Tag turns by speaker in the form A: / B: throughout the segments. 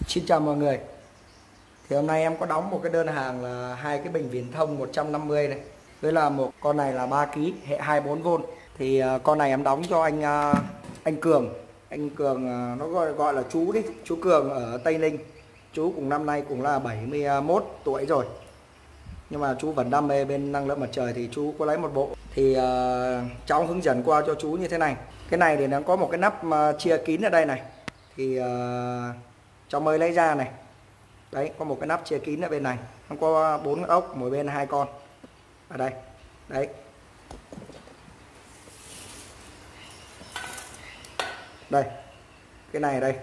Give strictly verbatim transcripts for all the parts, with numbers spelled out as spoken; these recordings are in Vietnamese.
A: Xin chào mọi người. Thì hôm nay em có đóng một cái đơn hàng là hai cái bình viễn thông một trăm năm mươi này, với là một con này là ba ki lô gam hệ hai mươi bốn vôn. Thì uh, con này em đóng cho anh uh, anh Cường. Anh Cường uh, nó gọi gọi là chú đi, chú Cường ở Tây Ninh. Chú cũng năm nay cũng là bảy mươi mốt tuổi rồi. Nhưng mà chú vẫn đam mê bên năng lượng mặt trời thì chú có lấy một bộ. Thì uh, cháu hướng dẫn qua cho chú như thế này. Cái này thì nó có một cái nắp uh, chia kín ở đây này. Thì uh, cháu mới lấy ra này. Đấy, có một cái nắp chia kín ở bên này. Nó có bốn ốc, mỗi bên hai con. Ở đây. Đấy. Đây. Cái này ở đây.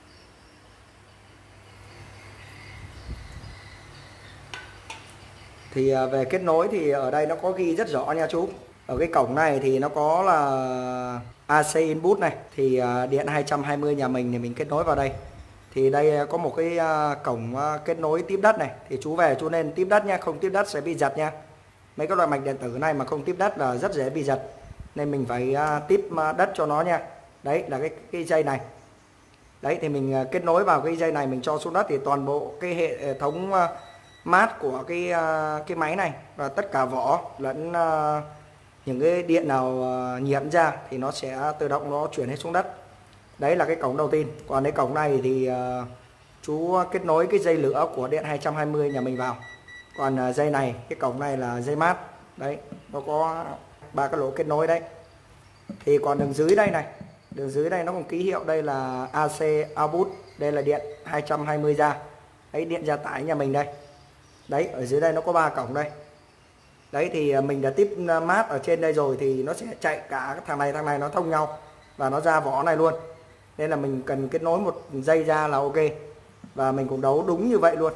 A: Thì về kết nối thì ở đây nó có ghi rất rõ nha chú. Ở cái cổng này thì nó có là a xê input này. Thì điện hai trăm hai mươi nhà mình thì mình kết nối vào đây. Thì đây có một cái cổng kết nối tiếp đất này. Thì chú về chú nên tiếp đất nha, không tiếp đất sẽ bị giật nha. Mấy cái loại mạch điện tử này mà không tiếp đất là rất dễ bị giật. Nên mình phải tiếp đất cho nó nha. Đấy là cái, cái dây này. Đấy thì mình kết nối vào cái dây này, mình cho xuống đất thì toàn bộ cái hệ thống mát của cái cái máy này và tất cả vỏ lẫn uh, những cái điện nào uh, nhiễm ra thì nó sẽ tự động nó chuyển hết xuống đất. Đấy là cái cổng đầu tiên. Còn cái cổng này thì uh, chú kết nối cái dây lửa của điện hai trăm hai mươi nhà mình vào. Còn uh, dây này, cái cổng này là dây mát. Đấy, nó có ba cái lỗ kết nối đấy. Thì còn đường dưới đây này, đường dưới đây nó còn ký hiệu đây là a xê output, đây là điện hai trăm hai mươi ra. Đấy, điện gia tải nhà mình đây. Đấy, ở dưới đây nó có ba cổng đây. Đấy thì mình đã tiếp mát ở trên đây rồi thì nó sẽ chạy cả thằng này thằng này nó thông nhau và nó ra vỏ này luôn. Nên là mình cần kết nối một dây ra là ok. Và mình cũng đấu đúng như vậy luôn.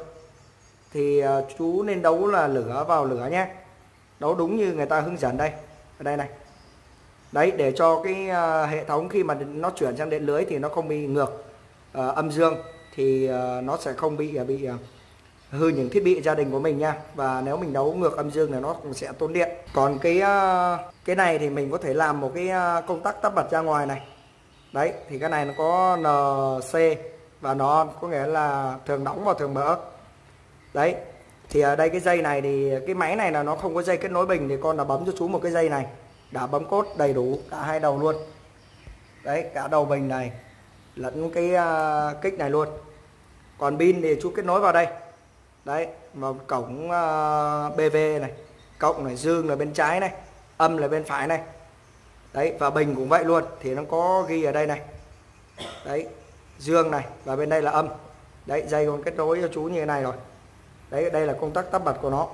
A: Thì chú nên đấu là lửa vào lửa nhé. Đấu đúng như người ta hướng dẫn đây. Ở đây này. Đấy, để cho cái hệ thống khi mà nó chuyển sang điện lưới thì nó không bị ngược uh, âm dương. Thì uh, nó sẽ không bị bị uh, hư những thiết bị gia đình của mình nha. Và nếu mình đấu ngược âm dương là nó cũng sẽ tốn điện. Còn cái cái này thì mình có thể làm một cái công tắc tắt bật ra ngoài này. Đấy thì cái này nó có en xê và nó có nghĩa là thường đóng và thường mở. Đấy thì ở đây cái dây này thì cái máy này là nó không có dây kết nối bình thì con là bấm cho chú một cái dây này, đã bấm cốt đầy đủ cả hai đầu luôn. Đấy, cả đầu bình này lẫn cái uh, kích này luôn. Còn pin thì chú kết nối vào đây. Đấy, vào cổng uh, bê vê này, cộng này, dương là bên trái này, âm là bên phải này. Đấy, và bình cũng vậy luôn, thì nó có ghi ở đây này. Đấy, dương này và bên đây là âm. Đấy, dây còn kết nối cho chú như thế này rồi. Đấy, đây là công tắc tắt bật của nó.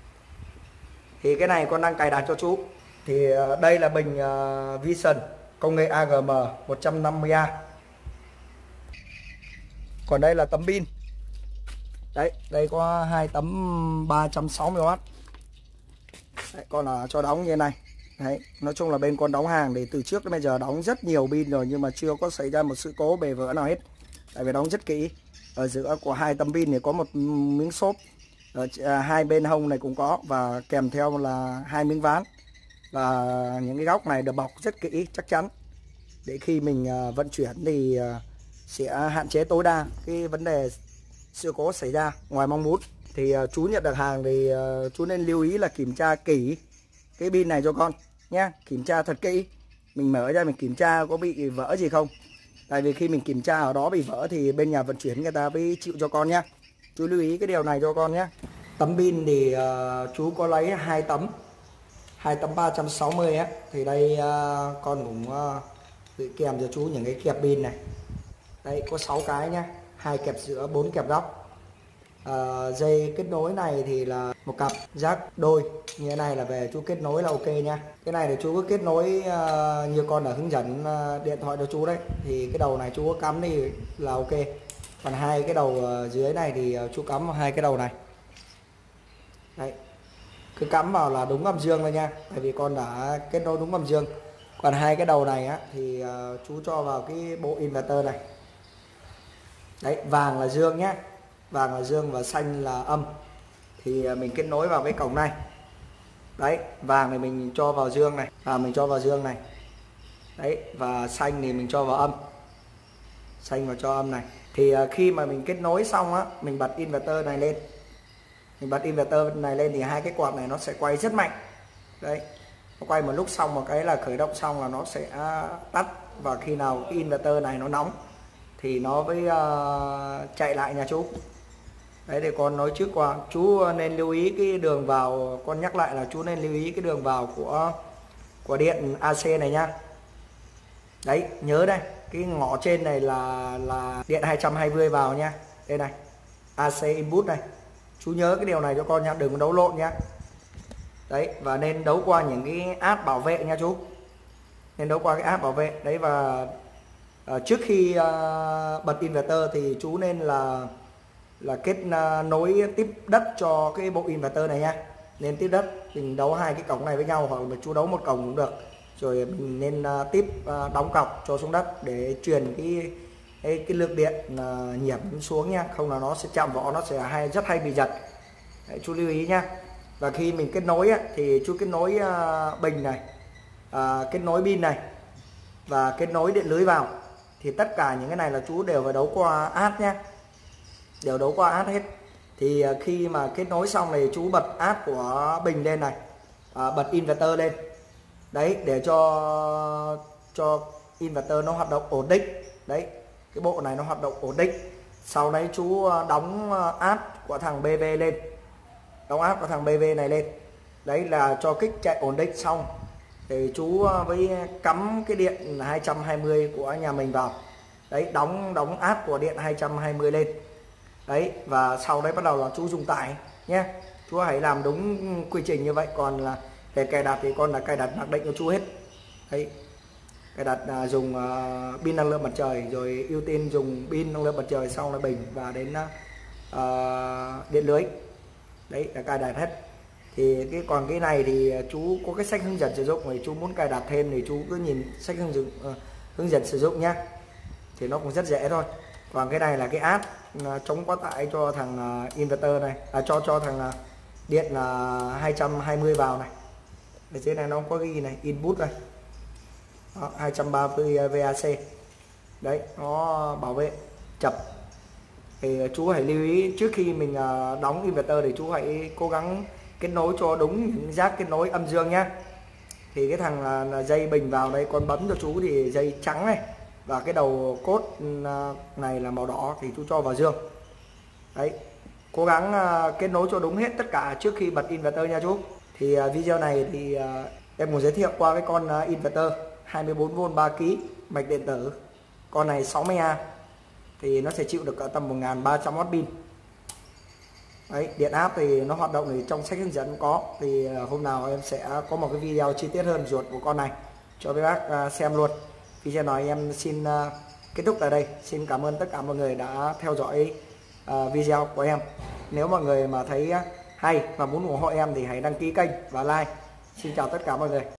A: Thì cái này con đang cài đặt cho chú. Thì uh, đây là bình uh, Vision công nghệ a giê em một trăm năm mươi A. Còn đây là tấm pin. Đấy, đây có hai tấm ba trăm sáu mươi oát. Đấy, con là cho đóng như thế này. Đấy, nói chung là bên con đóng hàng thì từ trước đến bây giờ đóng rất nhiều pin rồi nhưng mà chưa có xảy ra một sự cố bể vỡ nào hết. Tại vì đóng rất kỹ. Ở giữa của hai tấm pin thì có một miếng xốp. Ở hai bên hông này cũng có và kèm theo là hai miếng ván. Và những cái góc này được bọc rất kỹ chắc chắn. Để khi mình vận chuyển thì sẽ hạn chế tối đa cái vấn đề sự cố xảy ra ngoài mong muốn. Thì uh, chú nhận được hàng thì uh, chú nên lưu ý là kiểm tra kỹ cái pin này cho con nhé. Kiểm tra thật kỹ. Mình mở ra mình kiểm tra có bị vỡ gì không. Tại vì khi mình kiểm tra ở đó bị vỡ thì bên nhà vận chuyển người ta mới chịu cho con nhé. Chú lưu ý cái điều này cho con nhé. Tấm pin thì uh, chú có lấy hai tấm, hai tấm ba trăm sáu mươi á. Thì đây uh, con cũng uh, gửi kèm cho chú những cái kẹp pin này. Đây có sáu cái nhé, hai kẹp giữa, bốn kẹp góc. À, dây kết nối này thì là một cặp jack đôi như thế này là về chú kết nối là ok nha. Cái này thì chú cứ kết nối uh, như con đã hướng dẫn uh, điện thoại cho chú đấy. Thì cái đầu này chú có cắm thì là ok. Còn hai cái đầu uh, dưới này thì uh, chú cắm vào hai cái đầu này. Đấy, cứ cắm vào là đúng âm dương thôi nha. Tại vì con đã kết nối đúng âm dương. Còn hai cái đầu này á, thì uh, chú cho vào cái bộ inverter này. Đấy, vàng là dương nhé. Vàng là dương và xanh là âm. Thì mình kết nối vào cái cổng này. Đấy, vàng thì mình cho vào dương này. Và mình cho vào dương này. Đấy, và xanh thì mình cho vào âm. Xanh vào cho âm này. Thì khi mà mình kết nối xong á, mình bật inverter này lên, mình bật inverter này lên thì hai cái quạt này nó sẽ quay rất mạnh. Đấy, nó quay một lúc xong một cái là khởi động xong là nó sẽ tắt, và khi nào cái inverter này nó nóng thì nó mới uh, chạy lại nha chú. Đấy, để con nói trước qua, chú nên lưu ý cái đường vào, con nhắc lại là chú nên lưu ý cái đường vào của của điện a xê này nha. Đấy, nhớ đây, cái ngõ trên này là là điện hai trăm hai mươi vào nha. Đây này, a xê input này. Chú nhớ cái điều này cho con nha, đừng đấu lộn nha. Đấy, và nên đấu qua những cái app bảo vệ nha chú. Nên đấu qua cái app bảo vệ. Đấy, và uh, trước khi uh, bật inverter thì chú nên là là kết uh, nối tiếp đất cho cái bộ inverter này nha. Nên tiếp đất, mình đấu hai cái cổng này với nhau, hoặc là chú đấu một cổng cũng được. Rồi mình nên uh, tiếp uh, đóng cọc cho xuống đất để truyền cái cái, cái lượng điện uh, nhiễm xuống nha, không là nó sẽ chạm vỏ, nó sẽ hay rất hay bị giật. Đấy, chú lưu ý nha. Và khi mình kết nối á, thì chú kết nối uh, bình này, uh, kết nối pin này và kết nối điện lưới vào, thì tất cả những cái này là chú đều phải đấu qua át nhé, đều đấu qua át hết. Thì uh, khi mà kết nối xong thì chú bật át của bình lên này, uh, bật inverter lên. Đấy, để cho cho inverter nó hoạt động ổn định. Đấy, cái bộ này nó hoạt động ổn định. Sau đấy chú đóng át của thằng bê vê lên, đóng áp của thằng bê vê này lên. Đấy là cho kích chạy ổn định xong thì chú với cắm cái điện hai trăm hai mươi của nhà mình vào. Đấy, đóng đóng áp của điện hai trăm hai mươi lên. Đấy, và sau đấy bắt đầu là chú dùng tải nhé. Chú hãy làm đúng quy trình như vậy. Còn là để cài đặt thì con là cài đặt mặc định cho chú hết. Đấy, cài đặt là dùng uh, pin năng lượng mặt trời, rồi ưu tiên dùng pin năng lượng mặt trời, sau là bình, và đến uh, điện lưới. Đấy là cài đặt hết. Thì cái còn cái này thì chú có cái sách hướng dẫn sử dụng, thì chú muốn cài đặt thêm thì chú cứ nhìn sách hướng dẫn uh, hướng dẫn sử dụng nhá, thì nó cũng rất dễ thôi. Còn cái này là cái áp uh, chống quá tải cho thằng uh, inverter này, à, cho cho thằng uh, điện là uh, hai trăm hai mươi vào này. Ở trên này nó có ghi này, input này. Đó, hai trăm ba mươi vê a xê. Đấy, nó bảo vệ chập. Thì chú hãy lưu ý trước khi mình đóng inverter thì chú hãy cố gắng kết nối cho đúng những rác kết nối âm dương nhá. Thì cái thằng là dây bình vào đây, con bấm cho chú thì dây trắng này, và cái đầu cốt này là màu đỏ thì chú cho vào dương. Đấy, cố gắng kết nối cho đúng hết tất cả trước khi bật inverter nha chú. Thì video này thì em muốn giới thiệu qua cái con inverter hai mươi bốn vôn ba ki lô oát mạch điện tử. Con này sáu mươi A thì nó sẽ chịu được cả tầm một nghìn ba trăm oát pin. Đấy, điện áp thì nó hoạt động thì trong sách hướng dẫn có, thì hôm nào em sẽ có một cái video chi tiết hơn ruột của con này cho các bác xem luôn. Video này em xin kết thúc tại đây. Xin cảm ơn tất cả mọi người đã theo dõi video của em. Nếu mọi người mà thấy hay và muốn ủng hộ em thì hãy đăng ký kênh và like. Xin chào tất cả mọi người.